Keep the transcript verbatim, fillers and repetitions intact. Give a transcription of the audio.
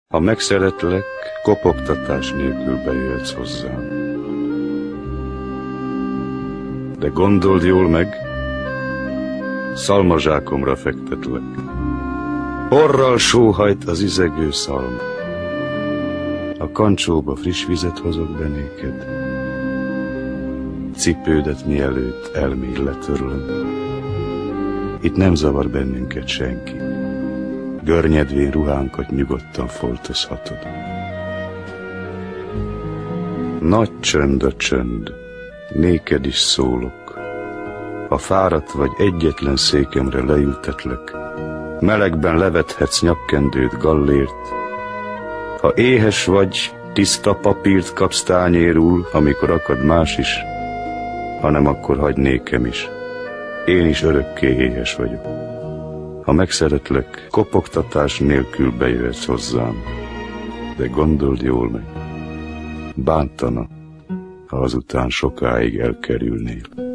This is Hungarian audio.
Ha megszeretlek, kopogtatás nélkül bejöhetsz hozzám. De gondold jól meg, szalmazsákomra fektetlek. Orral sóhajt az izegő szalma. A kancsóba friss vizet hozok be néked. Cipődet mielőtt elmély letörlöm. Itt nem zavar bennünket senki. Görnyedvén ruhánkat nyugodtan foltozhatod. Nagy csönd a csönd, néked is szólok. Ha fáradt vagy, egyetlen székemre leültetlek. Melegben levethetsz nyakkendőt gallért. Ha éhes vagy, tiszta papírt kapsz tányérul, amikor akad más is, hanem akkor hagyd nékem is. Én is örökké éhes vagyok. Ha megszeretlek, kopogtatás nélkül bejöhetsz hozzám, de gondold jól meg, bántana, ha azután sokáig elkerülnél.